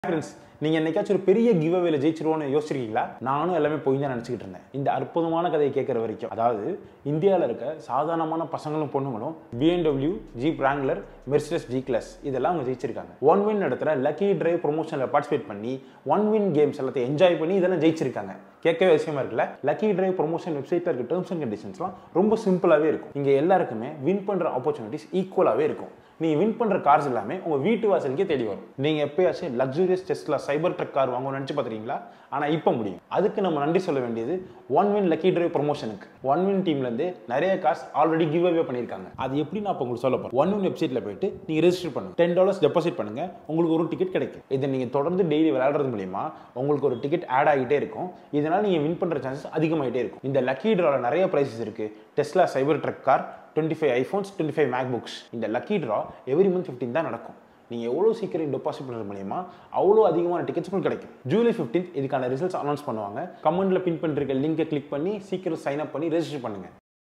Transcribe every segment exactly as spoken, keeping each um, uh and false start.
Friends, நீங்க என்னைக்காச்சும் ஒரு பெரிய கிவ் அவேல ஜெயிச்சிருவோம்னு யோசிச்சிருக்கீங்களா? நானும் எல்லாமே போய் தான் நினைச்சிட்டு இருந்தேன். இந்த அற்புதமான கதையை கேட்கற வரைக்கும், அதாவது இந்தியால இருக்க சாதாரணமான பசங்களும் பொண்ணுங்களும் B M W, Jeep Wrangler, Mercedes G-Class இதெல்லாம் அவங்க ஜெயிச்சிருக்காங்க. ஒன் வின் நடத்துற லக்கி டிரைவ் ப்ரொமோஷன்ல பார்ட்டிசிபேட் பண்ணி ஒன் வின் கேம்ஸ் எல்லாத்தையும் என்ஜாய் பண்ணி இதெல்லாம் ஜெயிச்சிருக்காங்க. கேட்கவே விஷயமா இருக்குல்ல? லக்கி டிரைவ் ப்ரொமோஷன் வெப்சைட்ல இருக்க டர்ம்ஸ் அண்ட் கண்டிஷன்ஸ்லாம் ரொம்ப சிம்பிளாவே இருக்கும். இங்க எல்லாருக்குமே வின் பண்ற ஆப்பர்ச்சுனிட்டிஸ் ஈக்குவலாவே இருக்கும். நீ வின் பண்ற கார்ஸ் எல்லாமே உங்க வீட்டு வாசலுக்கே தேடி வரும். நீங்க எப்பயாச்சும் luxurious Tesla Cybertruck car வாங்கணும்னு நினைச்சு பாத்துறீங்களா? ஆனா இப்ப முடியும். அதுக்கு நம்ம நன்றி சொல்ல வேண்டியது ஒன் வின் லக்கி டிரைவ் ப்ரொமோஷனுக்கு. ஒன் வின் டீம்ல இருந்து நிறைய கார்ஸ் ஆல்ரெடி கிவ் அவே பண்ணிருக்காங்க. அது எப்படி நான் உங்களுக்கு சொல்ல போறேன். ஒன் வின் வெப்சைட்ல போயிட்டு நீங்க ரெஜிஸ்டர் பண்ணுங்க. டென் டாலர்ஸ் டெபாசிட் பண்ணுங்க, உங்களுக்கு ஒரு டிக்கெட் கிடைக்கும். இதை நீங்க தொடர்ந்து டெய்லி விளையாடுறது மூலமா உங்களுக்கு ஒரு டிக்கெட் ஆட் ஆகிட்டே இருக்கும். இதனால நீங்க வின் பண்ற சான்சஸ் அதிகமாயிட்டே இருக்கும். இந்த லக்கி டிரால நிறைய பிரைசஸ் இருக்கு. Tesla Cybertruck car, twenty-five iPhones, twenty-five MacBooks. இந்த lucky draw every month fifteen தான் நடக்கும். நீங்கள் எவ்வளோ சீக்கிரம் டெபாசிட் பண்ணுறது மூலியமா அவ்வளோ அதிகமான டிக்கெட்ஸ் உங்களுக்கு கிடைக்கும். ஜூலை ஃபிஃப்டீன்த் இதுக்கான ரிசல்ட்ஸ் அனௌன்ஸ் பண்ணுவாங்க. கமெண்ட்ல பின் பண்ணிருக்க லிங்கை கிளிக் பண்ணி சீக்கிரம் சைன் அப் பண்ணி ரெஜிஸ்டர் பண்ணுங்க.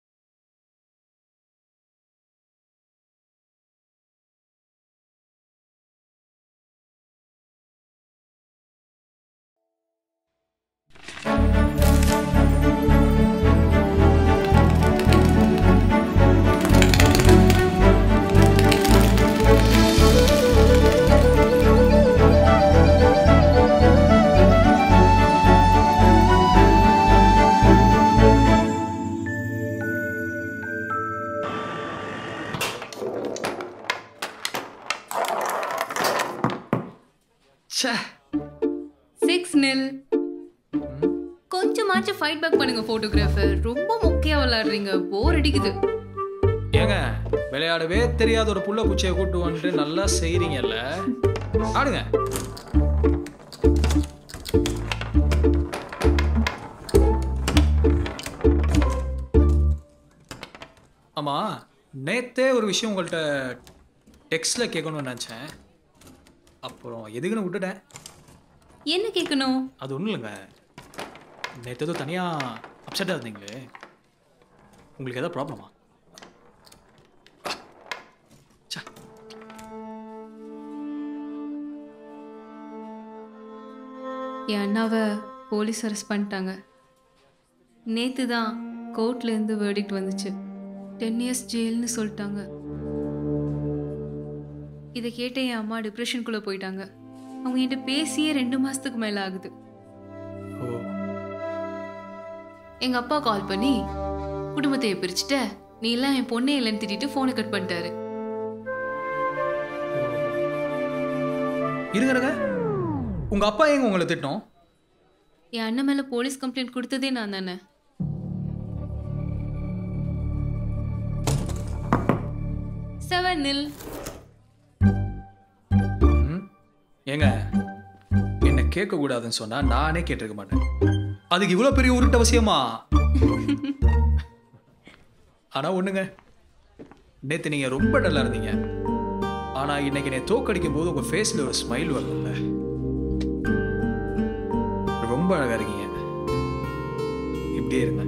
six nil கொஞ்சமாச்சு ஃபைட் பேக் பண்ணுங்க போட்டோகிராஃபர். ரொம்ப முக்கியம் விளையாடுறீங்க, போர் அடிக்குது. ஏங்க விளையாடவே தெரியாத ஒரு புள்ள குச்சியை கூட்டு வந்துட்டு நல்லா செய்றீங்கல்ல, ஆடுங்க. ஆமா, நேத்தே ஒரு விஷயம் உங்கள்கிட்ட டெக்ஸ்ட்ல கேட்கணும்னு நினைச்சேன், அப்புறம் எதுக்குன்னு விட்டுட்டேன். என்ன கேட்கணும்? அது ஒன்றும் இல்லைங்க, நேற்று ஏதோ தனியாக அப்செட்டாக இருந்தீங்களே, உங்களுக்கு ஏதாவது ப்ராப்ளமா? என் அண்ணாவை போலீஸ் அரெஸ்ட் பண்ணிட்டாங்க. நேற்று தான் கோர்ட்லேருந்து வேர்டிக்ட் வந்துச்சு. டென் இயர்ஸ் ஜெயில்னு சொல்லிட்டாங்க. இதை கேட்ட என் அம்மா டிப்ரெஷனுக்குள்ளே போயிட்டாங்க. அவங்க என்கிட்ட பேசியே ரெண்டு மாசத்துக்கு மேல ஆகுது. எங்க அப்பா கால் பண்ணி குடும்பத்தை பிரிச்சுட்ட, நீ எல்லாம் என் பொண்ணே இல்லைன்னு திட்டிட்டு போனை கட் பண்ணிட்டாரு. இருங்க, உங்க அப்பா எங்க உங்களை திட்டணும்? என் அண்ணன் மேல போலீஸ் கம்ப்ளைண்ட் கொடுத்ததே நான் தானே. செவன் நில். ஏங்க என்ன கேட்க கூடாதுன்னு சொன்னா நானே கேட்டிருக்க மாட்டேன். அதுக்கு இவ்வளவு பெரிய உருட்டு அவசியமா? ஆனா ஒண்ணுங்க, நேத்து நீங்க ரொம்ப டல்லா இருந்தீங்க, ஆனா இன்னைக்கு நீ தோக்கடிக்கும் போது உங்க ஃபேஸ்ல ஒரு ஸ்மைல் வரல. ரொம்ப அழகா இருக்கீங்க, இப்படியே இருங்க.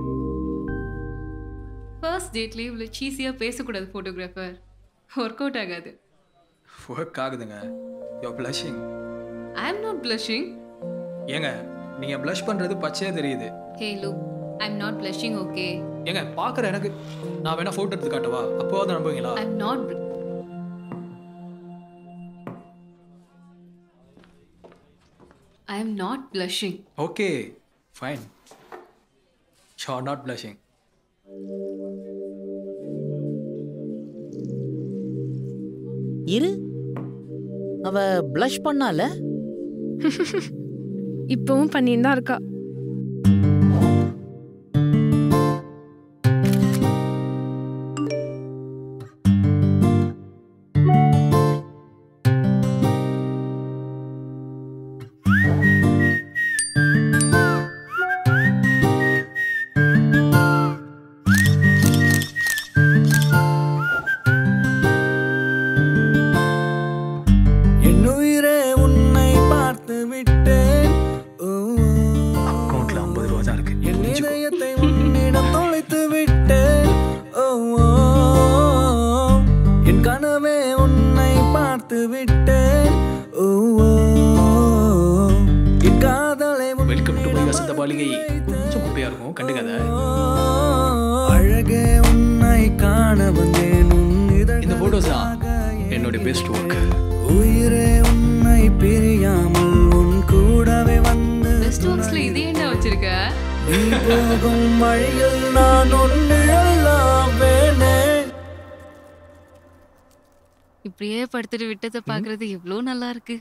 ஃபர்ஸ்ட் டேட்ல இவ்வளவு சீஸியா பேசக்கூடாது போட்டோகிராஃபர், ஒர்க் அவுட் ஆகாது. ஒர்க் ஆகுதுங்க. You're blushing. I am not blushing. ஏங்க நீங்க ப்ளஷ் பண்றது பச்சையா தெரியுது. Hey look, I am not blushing, okay? ஏங்க பாக்குற எனக்கு நான் வேணா போட்டோ எடுத்து காட்டவா? அப்போவாது நம்புவீங்களா? I am not. I am not blushing. Okay, fine. You're not blushing. இரு, அவ ப்ளஷ் பண்ணால? இப்பவும் பண்ணிட்டு தான் இருக்கா. வெல்கம் டு மை வசந்த மாளிகை. கொஞ்சம் குப்பையா இருக்கும், கண்டுக்காத. அழகே உன்னை காண வந்தேன். இந்த போட்டோஸ் தான் என்னோட பெஸ்ட் ஒர்க். உயிரே உன்னை பிரியாமல் உன் கூடவே வந்து பெஸ்ட் ஒர்க்ஸ்ல இதே என்ன வச்சிருக்க? நீ போகும் வழியில் நான் ஒன்று எல்லாவேனே. இப்படியே படுத்துட்டு விட்டதை பாக்குறது எவ்வளோ நல்லா இருக்கு.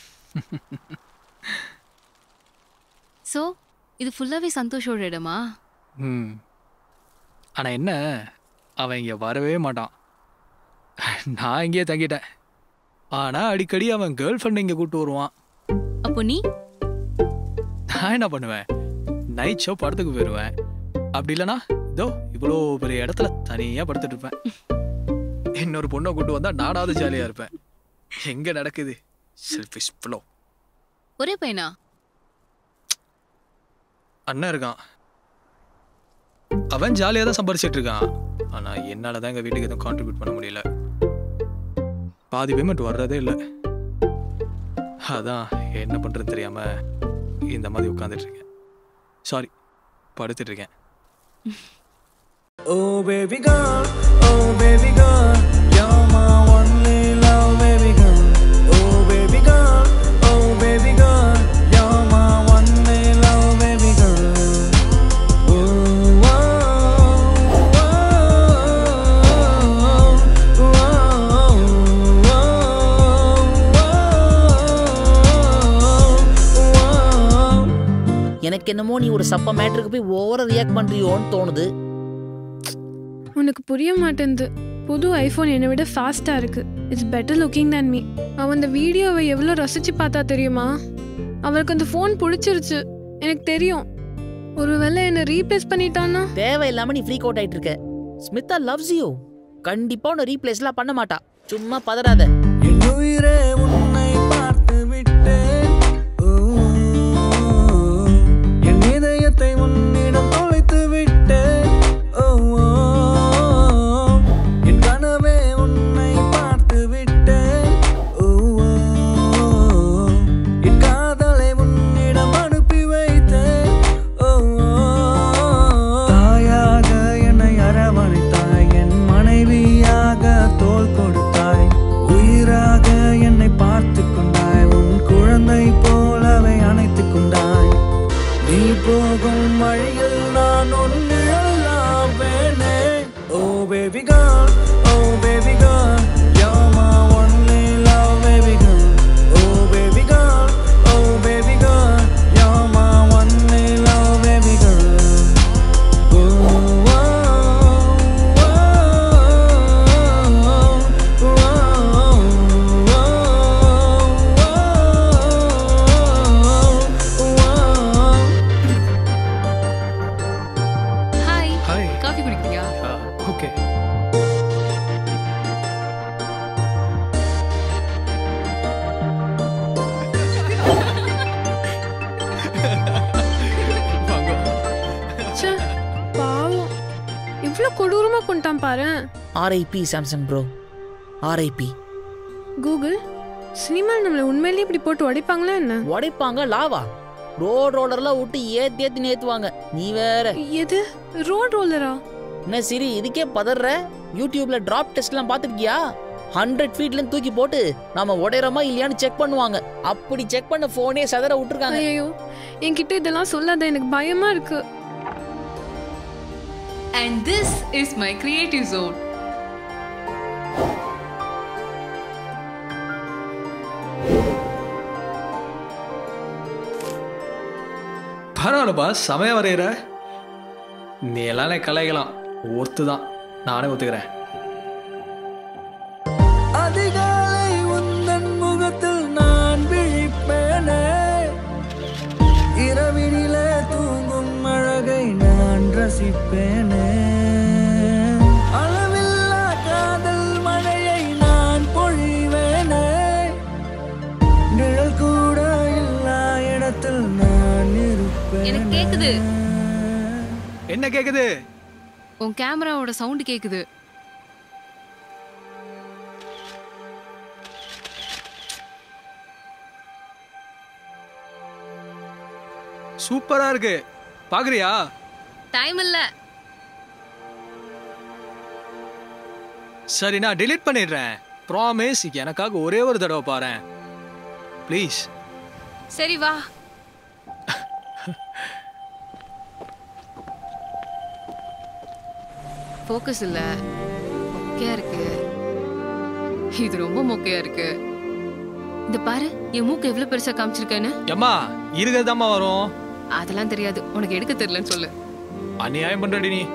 சோ இது ஃபுல்லாவே சந்தோஷோட இடமா? ம் ஆனால் என்ன, அவன் இங்கே வரவே மாட்டான். நான் இங்கேயே தங்கிட்டேன். ஆனால் அடிக்கடி அவன் கேர்ள் ஃப்ரெண்ட் இங்கே கூப்பிட்டு வருவான். அப்போ நீ? நான் என்ன பண்ணுவேன், நைட் ஷோ படத்துக்கு போயிடுவேன். அப்படி இல்லைனா இதோ இவ்வளோ பெரிய இடத்துல தனியாக படுத்துட்டு இருப்பேன். இன்னொரு பொண்ணை கூட்டு வந்தால் நானாவது ஜாலியாக இருப்பேன். எங்கே நடக்குது செல்ஃபிஷ் ஃப்ளோ. ஒரே பையனா? அண்ணன் இருக்கான், அவன் ஜாலியாக தான் சம்பாரிச்சிட்டு இருக்கான். ஆனால் என்னால் தான் எங்கள் வீட்டுக்கு எதுவும் கான்ட்ரிபியூட் பண்ண முடியல. பாதி பேமெண்ட் வர்றதே இல்லை. அதான் என்ன பண்ணுறதுன்னு தெரியாமல் இந்த மாதிரி உட்காந்துட்டு இருக்கேன். சாரி, படுத்துட்டு இருக்கேன். Oh baby girl, oh baby girl, you're my only love baby girl. Oh baby girl, oh baby girl, you're my only love baby girl. Oh, oh, oh, oh, oh, oh. எனக்கு என்னமோ நீ ஒரு சப்ப மேட்டருக்கு போய் ஓவரா react பண்றியோன்னு தோணுது. உனக்கு புரிய மாட்டேங்குது. புது ஐஃபோன் என்னை விட ஃபாஸ்ட்டாக இருக்கு. It's better looking than me. அவன் அந்த வீடியோவை எவ்வளோ ரசிச்சு பார்த்தா தெரியுமா? அவளுக்கு அந்த ஃபோன் பிடிச்சிருச்சு. எனக்கு தெரியும். ஒருவேளை என்னை ரீப்ளேஸ் பண்ணிட்டான்னா? தேவையில்லாம நீ ஃப்ரீக் அவுட் ஆயிட்டு இருக்க. Smitha loves you. கண்டிப்பா உன்னை ரீப்ளேஸ்லாம் பண்ண மாட்டா. சும்மா பதறாத. என் உயிரே உன்னை பார்த்து விட்டேன். ஓ, என் இதயத்தை உன்னிடம் தொலைத்து விட்டேன். ஓ, என் கனவே உன்னை பார்த்து விட்டேன். ஓ, என் காதலை உன்னிடம் அனுப்பி வைத்தேன். ஓ, தாயாக என்னை அரவணைத்தாய், என் மனைவியாக தோள் கொடுத்தாய், உயிராக என்னை பார்த்து கொண்டாய், உன் குழந்தை போலவே அணைத்து கொண்டாய். நீ போகும் வழியில் நான் ஒன்று எல்லாவேனே. Oh baby girl, oh baby girl, you're my only love baby girl. Oh baby girl, oh baby girl, you're my only love baby girl. Oh, oh, oh, oh, hi. Hi. Coffee குடிக்கிறியா? Okay. ச்சே, பாவம். இவ்வளோ கொடூரமாக கொண்டான் பாரு. RIP Samsung bro, RIP. Google cinema நம்மளை உண்மையிலேயே இப்படி போட்டு உடைப்பாங்களா என்ன? உடைப்பாங்க லாவா. ரோட் ரோலர்லாம் விட்டு ஏத்தி ஏத்தி நேத்துவாங்க. நீ வேற எது ரோட் ரோலரா? என்ன சிரி இதுக்கே பதற? யூடியூப்ல டிராப் டெஸ்ட்லாம் பார்த்துருக்கியா? ஹண்ட்ரட் ஃபீட்ல தூக்கி போட்டு நாம உடையறமா இல்லையான்னு செக் பண்ணுவாங்க. அப்படி செக் பண்ண போனே சதற விட்டுருக்காங்க. ஐயோ, என்கிட்ட இதெல்லாம் சொல்லாத, எனக்கு பயமா இருக்கு. And this is my creative zone. பரவாயில்லப்பா, சமயம் வரைகிற. நீ எல்லாமே கலைக்கலாம், ஒர்த்து தான். நானே ஒத்துக்கிறேன். அதிகாலை உந்தன் முகத்தில் நான் விழிப்பேனே, இரவினிலே தூங்கும் அழகை நான் ரசிப்பேனே, அளவில்லா காதல் மழையை நான் பொழிவேனே, நிழல் கூட இல்லா இடத்தில் நான் இருப்பேன். எனக்கு கேக்குது. என்ன கேக்குது? உன் கேமராவோட சவுண்ட் கேக்குது. சூப்பரா இருக்கு. பாக்குறியா? டைம் இல்ல. சரி நான் delete பண்ணிடுறேன். ப்ராமிஸ் எனக்காக ஒரே ஒரு தடவை பாரேன் ப்ளீஸ். சரி வா. ஃபோக்கஸ் இல்ல. மொக்கையா இருக்கு. இது ரொம்ப மொக்கையா இருக்கு. இந்த பாரு என் மூக்கு எவ்வளவு பெருசா காமிச்சிருக்கேன்னு. அம்மா இருக்கதாம்மா வரும். அதெல்லாம் தெரியாது. உனக்கு எடுக்க தெரியலன்னு சொல்லு. அநியாயம் பண்றடி நீ.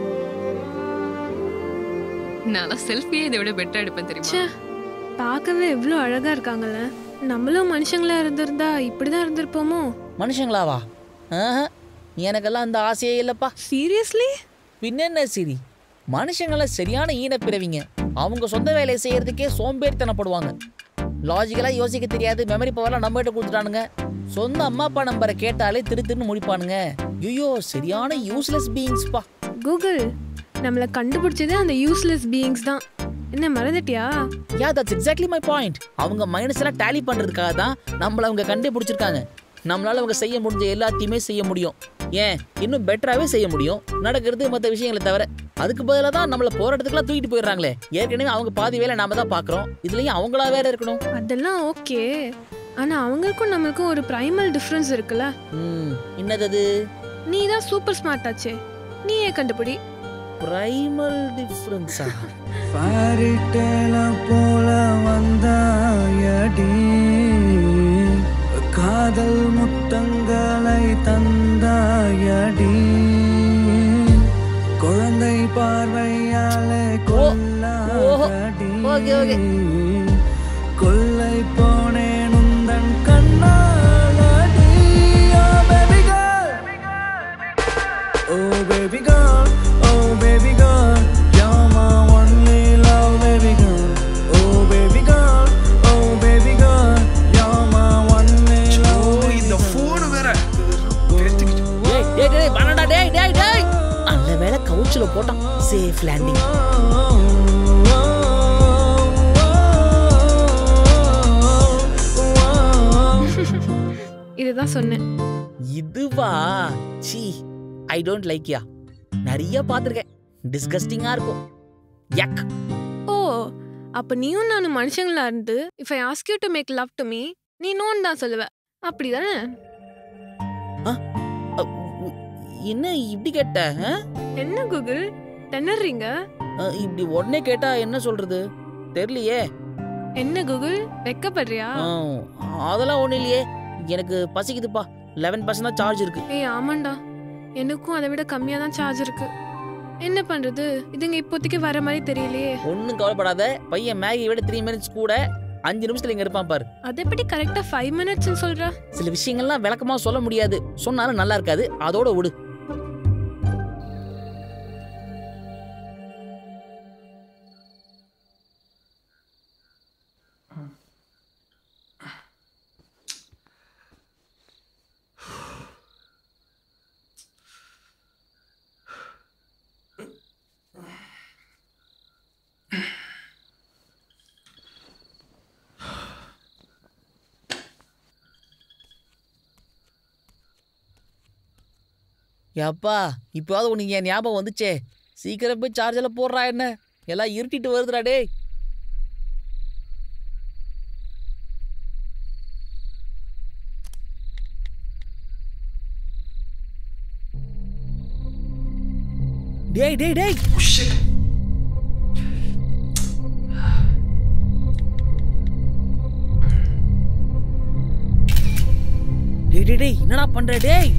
நான் செல்ஃபியே இதை விட பெட்டரா எடுப்பேன் தெரியுமா? பார்க்கவே எவ்வளோ அழகா இருக்காங்கல்ல. நம்மளும் மனுஷங்களா இருந்திருந்தா இப்படிதான் இருந்திருப்போமோ? மனுஷங்களாவா? எனக்கெல்லாம் அந்த ஆசையே இல்லப்பா. சீரியஸ்லி? பின்னென்ன சிரி, மனுஷங்களாம் சரியான ஈன பிறவிங்க. அவங்க சொந்த வேலையை செய்யறதுக்கே சோம்பேறித்தனப்படுவாங்க. லாஜிக்கலா யோசிக்க தெரியாது. மெமரி பவர்லாம் நம்ம கிட்ட கொடுத்துட்டானுங்க. சொந்த அம்மா அப்பா நம்பரை கேட்டாலே திரு திருன்னு முடிப்பானுங்க. ஐயோ சரியான யூஸ்லெஸ் பீயிங்ஸ்பா. கூகுள் நம்மளை கண்டுபிடிச்சதே அந்த யூஸ்லெஸ் பீயிங்ஸ் தான். என்ன மறந்துட்டியா? Yeah that's exactly my point. அவங்க மைனஸ் எல்லாம் டேலி பண்றதுக்காக தான் நம்மள அவங்க கண்டுபிடிச்சிருக்காங்க. நம்மளால அவங்க செய்ய முடிஞ்ச எல்லாத்தையுமே செய்ய முடியும். ஏன் இன்னும் பெட்டராகவே செய்ய முடியும். நடக்கிறது மற்ற விஷயங்களை தவிர. அதுக்கு பதிலாக தான் நம்மள போற இடத்துக்குலாம் தூக்கிட்டு போயிடுறாங்களே. ஏற்கனவே அவங்க பாதி வேலை நாம தான் பாக்குறோம். இதுலயும் அவங்களா வேற இருக்கணும். அதெல்லாம் ஓகே. ஆனா அவங்களுக்கும் நம்மளுக்கும் ஒரு பிரைமல் டிஃபரன்ஸ் இருக்குல்ல. ம் என்னது? நீ தான் சூப்பர் ஸ்மார்ட் ஆச்சே, நீயே கண்டுபிடி. பிரைமல் டிஃபரன்ஸா? fairy tale போல வந்தாயடி, காதல் முத்தங்களை தந்தாயடி, குழந்தை பார்வையாலே கொல்லாடி, கொள்ளை போனேன் உந்தன் கண்ணாலடி. Oh baby girl, oh baby girl, oh baby girl, you're my only love baby girl. Oh baby girl, oh baby girl, you're my only love. இந்த ஃபோன் வேற டேய் டேய் டேய் பண்ணடா டேய் டேய் டேய். நல்ல வேளை கவுச்சில போட்டான். Safe landing. இதுதான் சொன்னேன். இதுவா? See I don't like ya. நிறைய பார்த்துருக்கேன். டிஸ்கஸ்டிங்கா இருக்கும். யக். ஓ அப்ப நீயும் நானும் மனுஷங்களா இருந்து if I ask you to make love to me நீ நோன்னு தான் சொல்லுவ, அப்படிதானே? என்ன இப்படி கேட்ட? என்ன கூகுள் திணறீங்க? இப்படி உடனே கேட்டா என்ன சொல்றது தெரியலையே. என்ன கூகுள் வெக்கப்படுறியா? அதெல்லாம் ஒண்ணு இல்லையே. எனக்கு பசிக்குதுப்பா. லெவன் பர்சன்ட் தான் சார்ஜ் இருக்கு. ஏய் ஆமாண்டா, எனக்கும் அதை விட கம்மியா தான் சார்ஜ் இருக்கு. என்ன பண்றது, இதுங்க இப்போதைக்கு வர மாதிரி தெரியலையே. ஒன்னும் கவலைப்படாத. பையன் மேகி விட த்ரீ மினிட்ஸ் கூட அஞ்சு நிமிஷத்துல இங்க இருப்பான் பாரு. அது எப்படி கரெக்டா ஃபைவ் மினிட்ஸ் சொல்ற? சில விஷயங்கள்லாம் விளக்கமா சொல்ல முடியாது. சொன்னாலும் நல்லா இருக்காது. அதோட விடு. எப்பா இப்போது உனக்கு என் ஞாபகம் வந்துச்சே. சீக்கிரம் போய் சார்ஜில் போடுறா. என்ன எல்லாம் இருட்டிட்டு வருதுடா டேய். டேய் டேய் டேய் டேய் டேய் டேய் என்னடா பண்ற டேய்?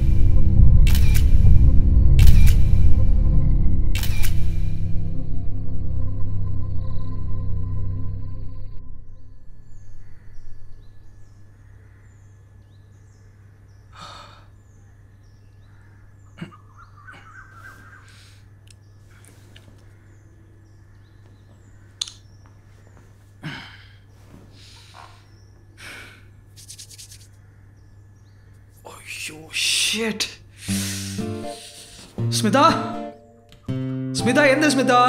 ஷிட். ஸ்மிதா, ஸ்மிதா எந்த ஸ்மிதா?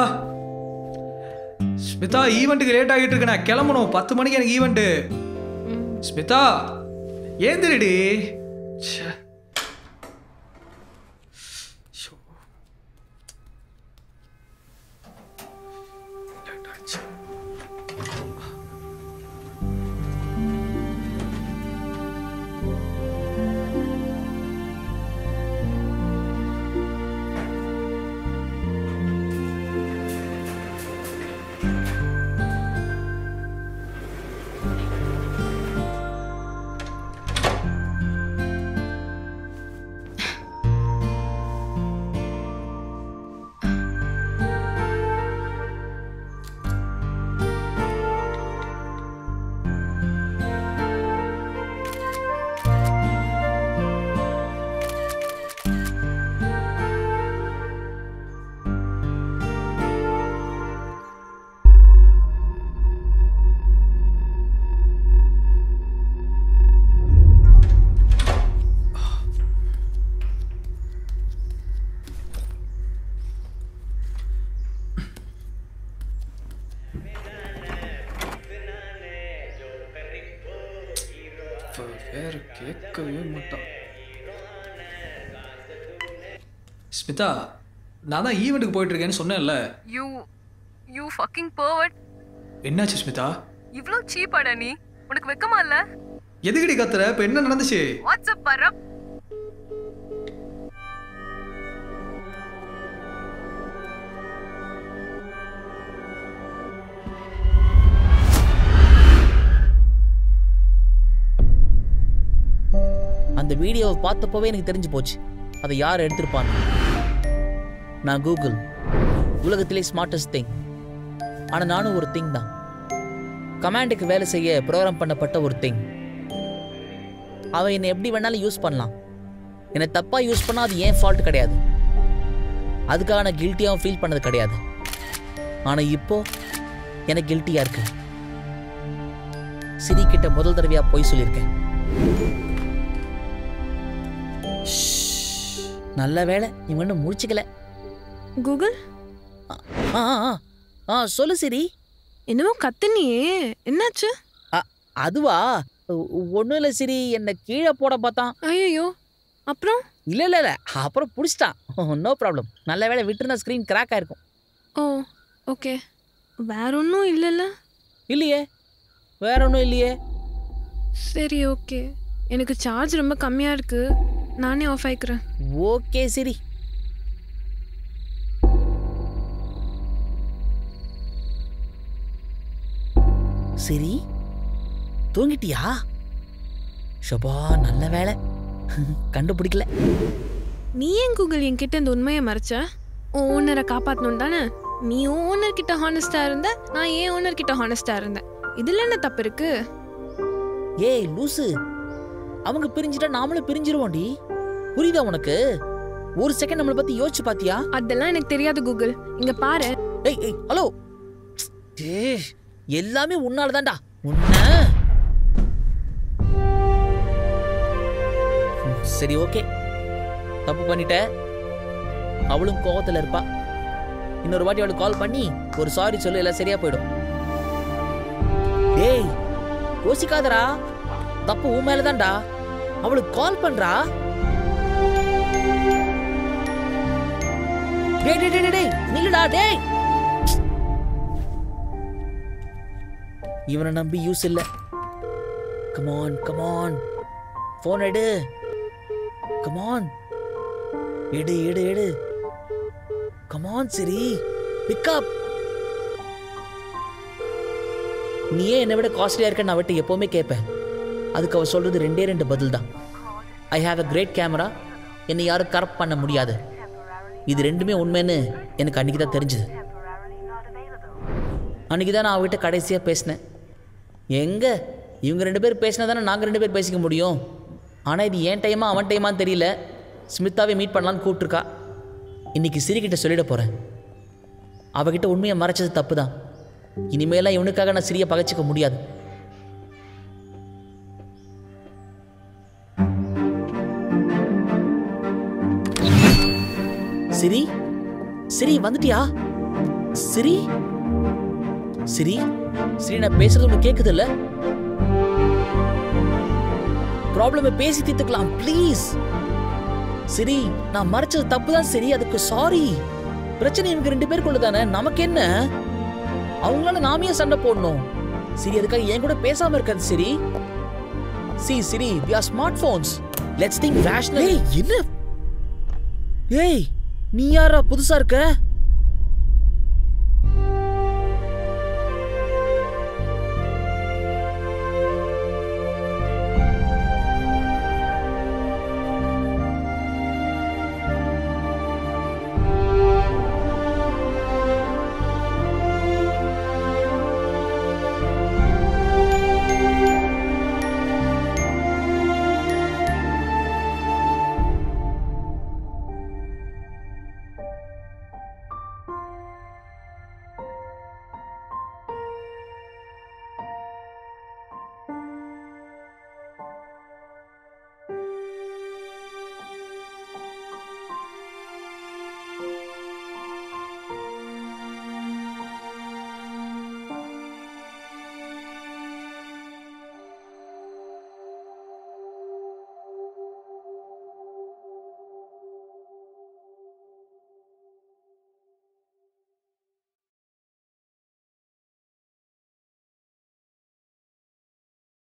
ஸ்மிதா ஈவெண்ட்டுக்கு லேட் ஆகிட்டு இருக்கு. நான் கிளம்பணும். பத்து மணிக்கு எனக்கு ஈவெண்ட்டு. ஸ்மிதா ஏந்திரடி. வேற கேட்கவே மாட்டான். ஸ்மிதா, நான் தான் ஈவெண்ட்டுக்கு போயிட்டு இருக்கேன்னு சொன்னேன்ல. You you fucking pervert. என்னாச்சு ஸ்மிதா? இவ்ளோ சீப்பாடா நீ? உனக்கு வெக்கமா இல்ல? எதுக்கடி கத்துற? இப்ப என்ன நடந்துச்சு? வாட்ஸ்அப் பரப். அந்த வீடியோவை பார்த்தப்பவே எனக்கு தெரிஞ்சு போச்சு அதை யார் எடுத்திருப்பான்னு. நான் கூகுள், உலகத்திலே ஸ்மார்ட்டஸ்ட் திங். ஆனால் நானும் ஒரு திங் தான். கமாண்டுக்கு வேலை செய்ய ப்ரோக்ராம் பண்ணப்பட்ட ஒரு திங். அவன் என்னை எப்படி வேணாலும் யூஸ் பண்ணலாம். என்னை தப்பாக யூஸ் பண்ணால் அது ஏன் ஃபால்ட் கிடையாது. அதுக்காக நான் கில்ட்டியாகவும் ஃபீல் பண்ணது கிடையாது. ஆனால் இப்போ எனக்கு கில்ட்டியாக இருக்கு. சிரி கிட்ட முதல் தடவையாக போய் சொல்லியிருக்கேன். நல்ல வேலை இவங்க இன்னும் முடிச்சுக்கல. கூகுள் ஆ ஆ ஆ சொல்லு சிரி. என்னவோ கத்துனியே, என்னாச்சு? அதுவா, ஒன்றும் இல்லை சிரி, என்னை கீழே போட பார்த்தான். ஐயோ, அப்புறம்? இல்லை இல்லை இல்லை அப்புறம் பிடிச்சிட்டான். No problem. நல்ல வேலை விட்டுருந்தா ஸ்க்ரீன் கிராக் ஆயிருக்கும். Oh okay. வேற ஒன்றும் இல்லைல்ல? இல்லையே, வேற ஒன்றும் இல்லையே. சரி ஓகே. எனக்கு சார்ஜ் ரொம்ப கம்மியாக இருக்கு, நானே ஆஃப் ஆயிக்கிறேன். ஓகே சிரி. சிரி தூங்கிட்டியா? ஷபா நல்ல வேலை கண்டுபிடிக்கல. நீ ஏன் கூகுள் என்கிட்ட இந்த உண்மையை மறைச்ச? உன் ஓனரை காப்பாற்றணும் தானே? நீ உன் ஓனர் கிட்ட ஹானஸ்டா இருந்த, நான் ஏன் ஓனர் கிட்ட ஹானஸ்டா இருந்தேன். இதுல என்ன தப்பு இருக்கு? ஏய் லூசு, அவங்க பிரிஞ்சிட்டா நாமளும் பிரிஞ்சிருவோண்டி. புரியுதா உனக்கு? ஒரு செகண்ட் நம்மளை பத்தி யோசிச்சு பாத்தியா? அதெல்லாம் எனக்கு தெரியாது கூகுள். இங்க பாரு. ஏய் ஏய் ஹலோ. ஏய் எல்லாமே உன்னால தான்டா. உன்ன சரி ஓகே, தப்பு பண்ணிட்ட. அவளும் கோவத்துல இருப்பா. இன்னொரு வாட்டி அவளுக்கு கால் பண்ணி ஒரு சாரி சொல்லு, எல்லாம் சரியா போயிடும். டேய் யோசிக்காதடா, தப்பு உன் மேலதான்டா. அவளுக்கு கால் பண்றா. டேய் டேய் டேய் டேய் நில்லுடா டேய். இவனை நம்பி யூஸ் இல்ல. Come on come on, phone எடு. கம் ஆன், எடு எடு எடு. Come on Siri, pick up. நீயே என்னை விட காஸ்ட்லியா இருக்க நான் அவட்ட எப்பவுமே கேட்பேன். அதுக்கு அவ சொல்றது ரெண்டே ரெண்டு பதில் தான். I have a great camera, என்னை யாரும் கரப்ட் பண்ண முடியாது. இது ரெண்டுமே உண்மைன்னு எனக்கு அன்னைக்கு தான் தெரிஞ்சுது. அன்னைக்கு தான் நான் அவகிட்ட கடைசியாக பேசினேன். எங்க இவங்க ரெண்டு பேர் பேசினா தானே நாங்கள் ரெண்டு பேர் பேசிக்க முடியும். ஆனால் இது ஏன் டைமா அவன் டைமான்னு தெரியல. ஸ்மித்தாவே மீட் பண்ணலான்னு கூப்பிட்டுருக்கா. இன்னைக்கு சிரிக்கிட்ட சொல்லிட போகிறேன். அவகிட்ட உண்மையை மறைச்சது தப்பு தான். இனிமேலாம் இவனுக்காக நான் சிரியை பகைச்சிக்க முடியாது. சிரி சிரி வந்துட்டியா? சிரி சிரி சிரி நான் பேசுறது உனக்கு கேக்குது இல்ல? ப்ராப்ளமை பேசி தீர்த்துக்கலாம் ப்ளீஸ். சிரி நான் மறைச்சது தப்பு தான். சரி அதுக்கு சாரி. பிரச்சனை இவங்க ரெண்டு பேருக்குள்ள தானே, நமக்கு என்ன? அவங்களால நாமையே சண்டை போடணும். சரி அதுக்காக என் கூட பேசாம இருக்காது. சரி See Siri, we are smartphones. Let's think rationally. Hey, என்ன? ஏய், நீ யாரா புதுசா இருக்க?